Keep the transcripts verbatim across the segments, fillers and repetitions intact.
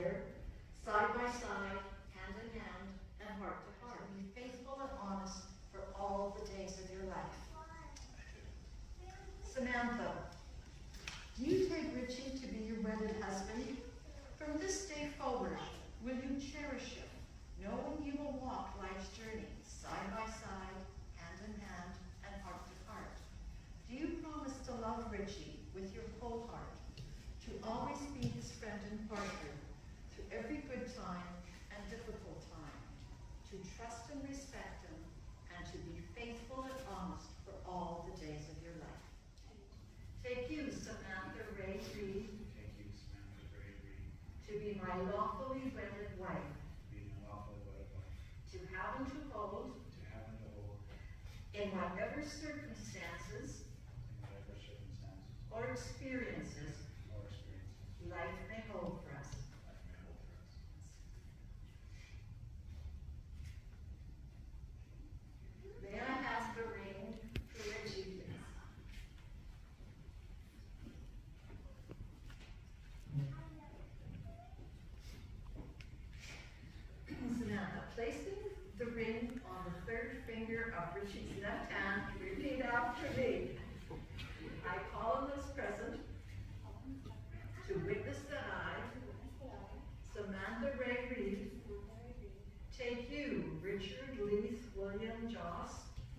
together, side by side, hand in hand, and heart to heart. Be faithful and honest for all the days of your life. Samantha, do you take Richie to be your wedded husband? From this day forward, will you cherish him, knowing you will walk life's journey, side by side, hand in hand, and heart to heart? Do you promise to love Richie with your whole heart, to always be his friend and partner through every good time and difficult time, to trust and respect him, and to be faithful and honest for all the days of your life? Take you, Samantha Ray Reed, Take you, Samantha Ray Reed, to be my lawfully wedded wife, to be my lawfully wedded wife, to have and to hold, to have and to hold, in whatever circumstances in whatever circumstances or experiences or experiences life may hold for us. life may hold for us. May I have the ring for Richie, please? Samantha, placing the ring on the third finger of Richie's left hand, repeat after me. I call on those present to witness that I, Samantha Ray Reed, take you, Richard Leith William Joss,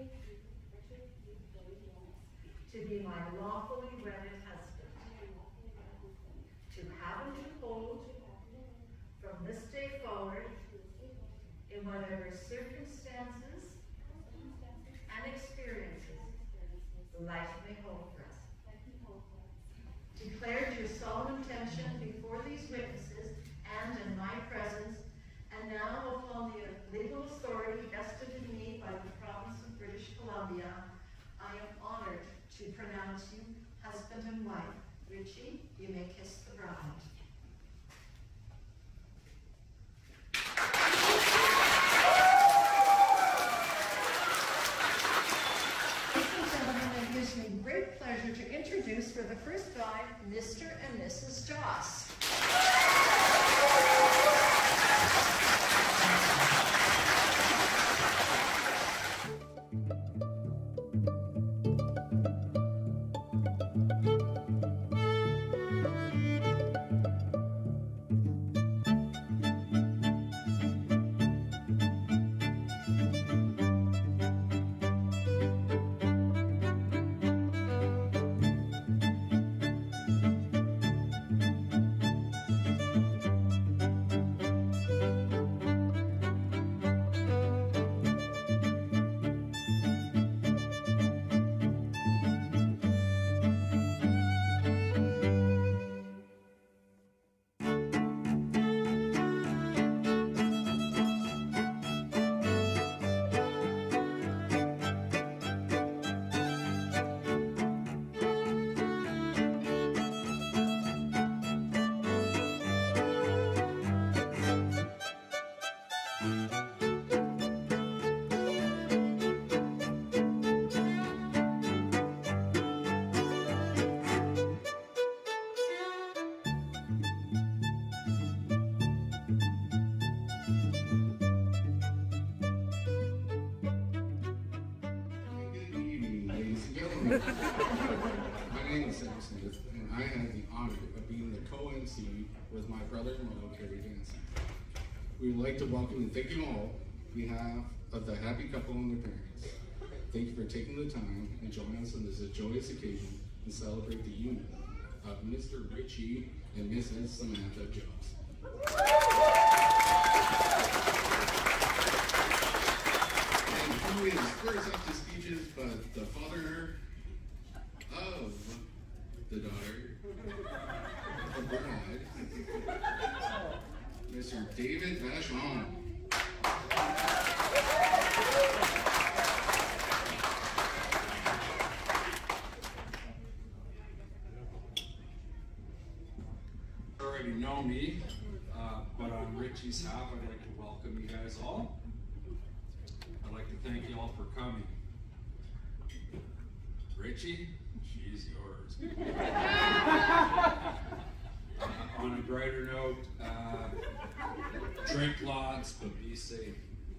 to be my lawfully wedded husband, to have and to hold from this day forward in whatever circumstances and experiences life may hold for us. Declared your solemn intention before these witnesses and in my presence, and now upon the legal authority vested in me by the province of British Columbia, I am honored to pronounce you husband and wife. Richie, you may kiss the bride. It gives me great pleasure to introduce for the first time Mister and Missus Joss. My name is Sam Smith, and I had the honor of being the co-M C with my brother-in-law, VioDance. We would like to welcome and thank you all on behalf of the happy couple and their parents. Thank you for taking the time and joining us on this joyous occasion and celebrate the union of Mister Richie and Missus Samantha Jones. And who is first up to speeches but the father of the daughter, the bride, Mister David Vachon. You already know me, uh, but on Richie's half, I'd like to welcome you guys all. I'd like to thank you all for coming. Richie, she's yours. uh, on a brighter note, uh, drink lots, but be safe.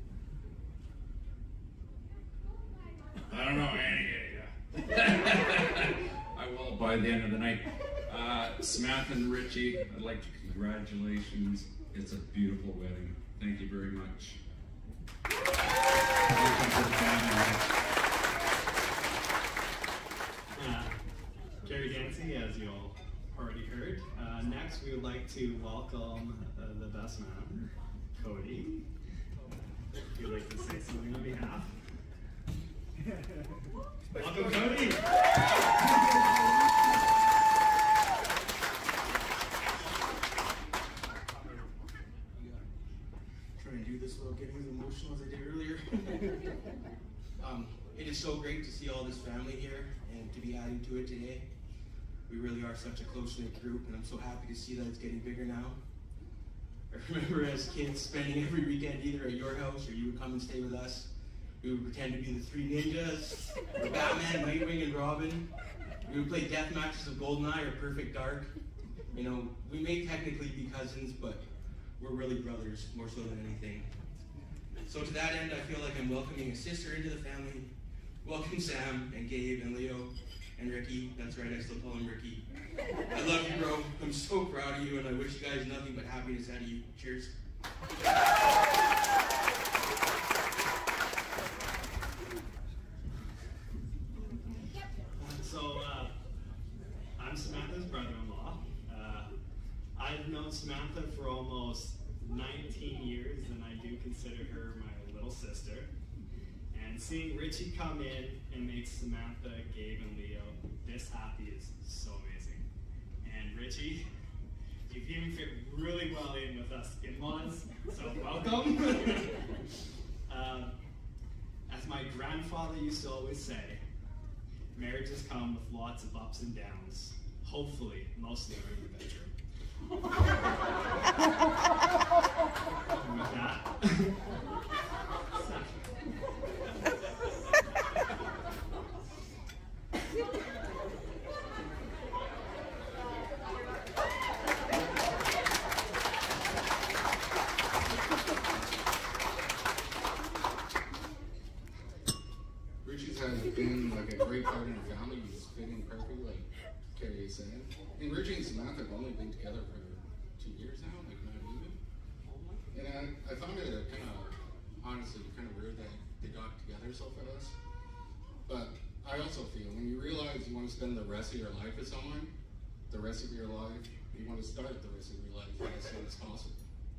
I don't know any of you. I will by the end of the night. Uh, Samantha and Richie, I'd like to congratulations. It's a beautiful wedding. Thank you very much. Uh, Carrie Dancy, as you all already heard. Uh, next, we would like to welcome uh, the best man, Cody. If you'd like to say something on behalf. Welcome, Cody! Trying to do this without getting as emotional as I did earlier. um, it is so great to see all this family here and to be adding to it today. We really are such a close-knit group, and I'm so happy to see that it's getting bigger now. I remember as kids spending every weekend either at your house or you would come and stay with us. We would pretend to be the three ninjas, or Batman, Nightwing, and Robin. We would play death matches of GoldenEye or Perfect Dark. You know, we may technically be cousins, but we're really brothers, more so than anything. So to that end, I feel like I'm welcoming a sister into the family. Welcome Sam, and Gabe, and Leo, and Ricky. That's right, I still call him Ricky. I love you, bro. I'm so proud of you, and I wish you guys nothing but happiness out of you. Cheers. So, uh, I'm Samantha's brother-in-law. Uh, I've known Samantha for almost nineteen years, and I do consider her my little sister. And seeing Richie come in and make Samantha, Gabe, and Leo this happy is so amazing. And Richie, you've even fit really well in with us in-laws, so welcome. um, as my grandfather used to always say, marriages come with lots of ups and downs. Hopefully, mostly are in the bedroom. And with that, Richie's has been like a great part in our family. He's fitting perfectly, like Carrie said. And Richie and Samantha have only been together for two years now, like not even. And I, I found it kind of, honestly, kind of weird that they got together so fast. But I also feel when you realize you want to spend the rest of your life with someone, the rest of your life, you want to start the rest of your life as soon as possible.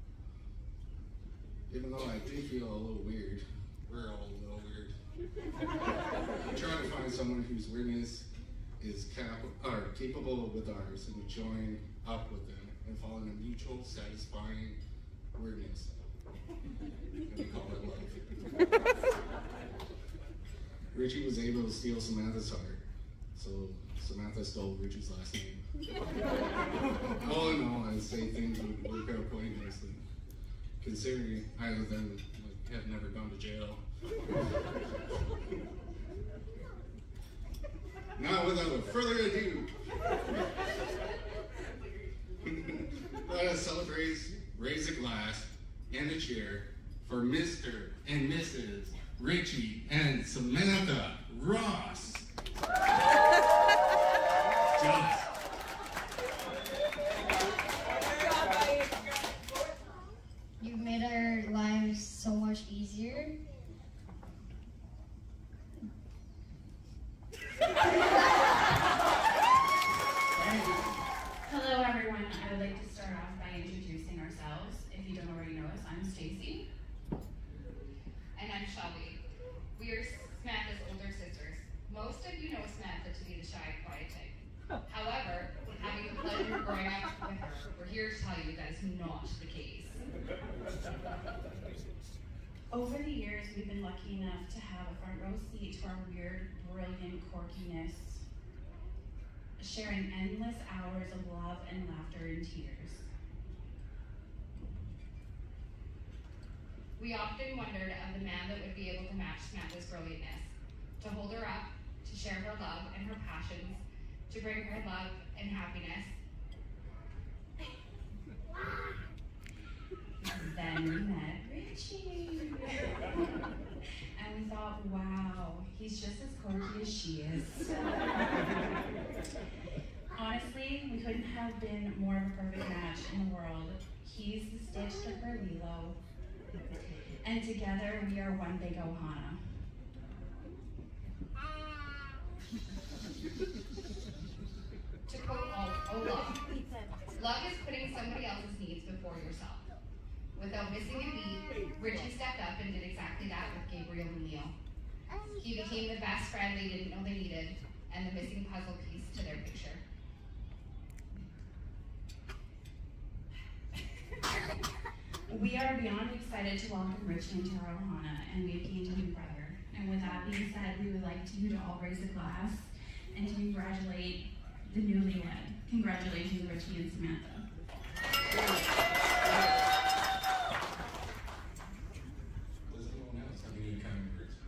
Even though I do feel a little weird, we're all a little weird. I'm trying to find someone whose weirdness is cap or capable with ours and join up with them and fall in a mutual, satisfying weirdness. And we call it life. Richie was able to steal Samantha's heart, so Samantha stole Richie's last name. All in all, I'd say things would work out quite nicely, considering either of them like, have never gone to jail. Now, without further ado, let us celebrate, raise a glass and a cheer for Mister and Missus Richie and Samantha Ross. Jealous. You've made our lives so much easier. Hello everyone, I would like to start off by introducing ourselves. If you don't already know us, I'm Stacy. And I'm Shelby. We are Samantha's older sisters. Most of you know Samantha to be the shy, quiet type. However, having the pleasure of growing up with her, we're here to tell you that is not the case. Over the years, we've been lucky enough to have a front row seat to our weird, brilliant quirkiness, sharing endless hours of love and laughter and tears. We often wondered of the man that would be able to match Samantha's brilliantness, to hold her up, to share her love and her passions, to bring her love and happiness. and we met Richie. And we thought, wow, he's just as quirky as she is. Honestly, we couldn't have been more of a perfect match in the world. He's the Stitch to her Lilo. And together, we are one big Ohana. To quote Olaf, love is putting somebody else's needs before yourself. Without missing a beat, Richie stepped up and did exactly that with Gabriel and Neil. He became the best friend they didn't know they needed, and the missing puzzle piece to their picture. We are beyond excited to welcome Richie into our Ohana, and we've gained a new brother. And with that being said, we would like you to all raise a glass and to congratulate the newlywed. Congratulations, Richie and Samantha. Does anyone else have any kind of words?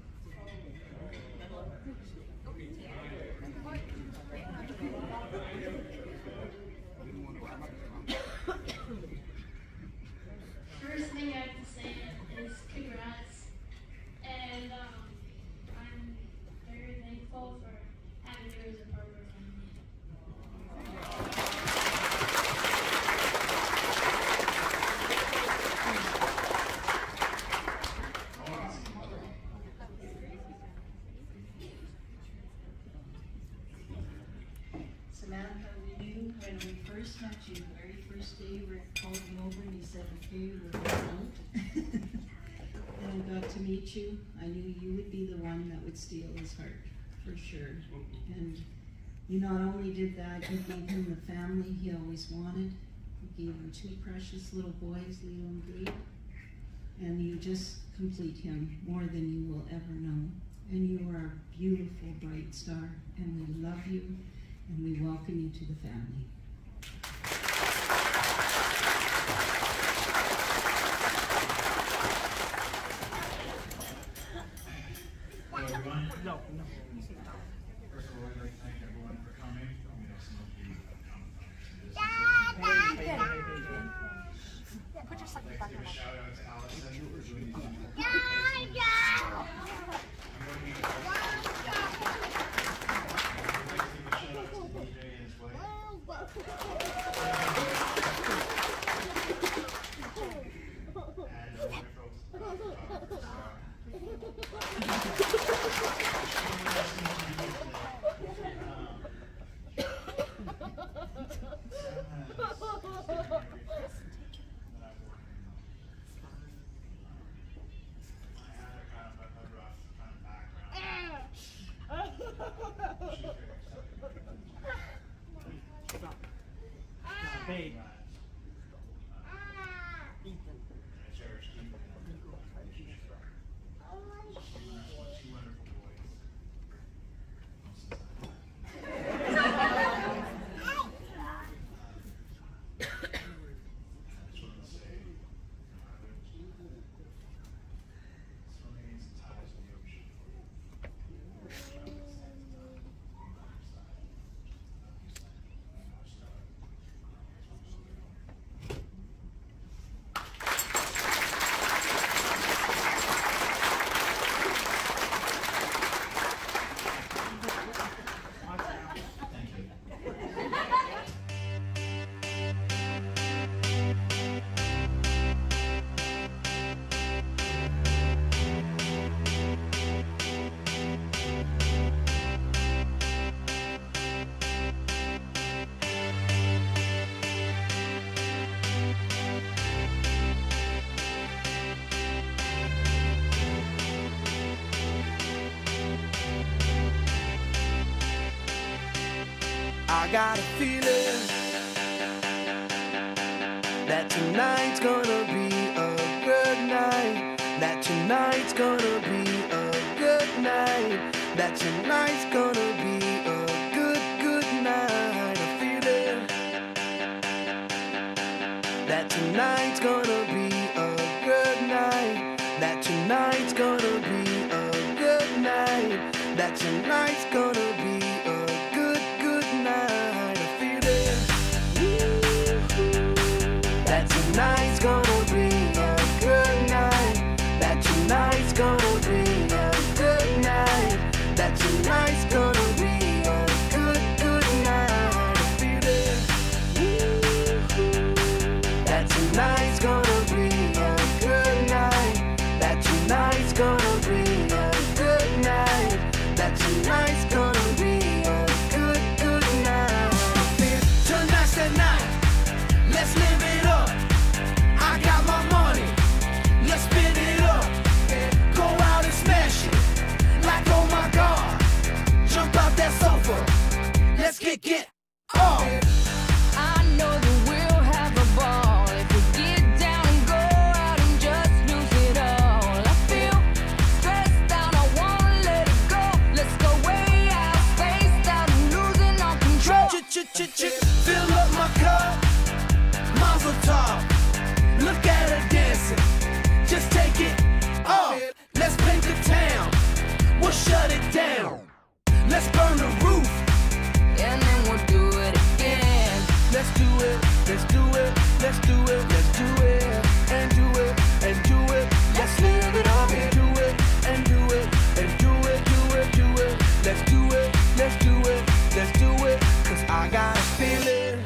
First thing I have to say is congrats, and um, I'm very thankful for having you as a part of our family. Samantha, we knew when we first met you, the very first day, Rick called me over and he said, okay, we're going out. And I got to meet you. I knew you would be the one that would steal his heart, for sure. And you not only did that, you gave him the family he always wanted. You gave him two precious little boys, Leo and Gabe. And you just complete him more than you will ever know. And you are a beautiful, bright star, and we love you, and we welcome you to the family. Hello, everyone. No, no. First of all, I'd like to thank everyone for coming. We know some of you have come from a distance. Put your second I'd like to give a shout out to Allison for doing these wonderful Yeah, placements. yeah. I'm working on I'd like to give a shout out to D J and his wife. And the wonderful photographer, Sarah. Hey. Two wonderful boys. I got a feeling that tonight's gonna be a good night. That tonight's gonna be a good night. That tonight's gonna be a good, good night. A feeling that tonight's gonna be a good night. That tonight's gonna be a good night. That tonight's gonna be a good, good night. I feel it. That tonight's gonna be a tonight's gonna be a good night. That tonight's gonna be a good night. That tonight's gonna be a good, good night. Tonight's the night. Let's live it up. I got my money. Let's spin it up. Go out and smash it. Like, oh my God. Jump out that sofa. Let's kick it off. I know that we'll have a ball if we get down and go out and just lose it all. I feel stressed out, I wanna let it go. Let's go way out, spaced out and losing all control. Fill up my cup, Mazel tov. Look at her dancing, just take it off. Let's paint the town, we'll shut it down. Let's burn the roof, and then we'll do it again. Let's do it, let's do it, let's do it, let's do it, and do it, and do it. Let's live it up and do it, and do it, and do it, do it, do it. Let's do it, let's do it, let's do it. Cause I got a feeling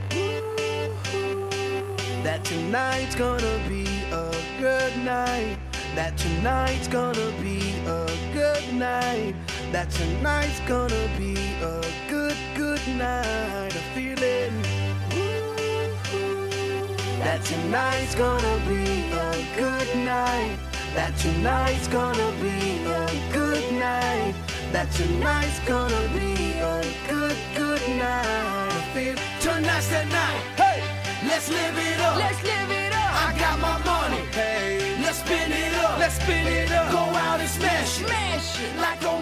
that tonight's gonna be a good night. That tonight's gonna be a good night. That tonight's gonna be a good, good night. A feeling that tonight's gonna be a good night. That tonight's gonna be a good night. That tonight's gonna be a good, good night. I feel tonight's the night. Hey, let's live it up. Let's live it up. I got my money. Hey, let's spin it up. Let's spin it up. Go out and smash it. Smash it. Like, oh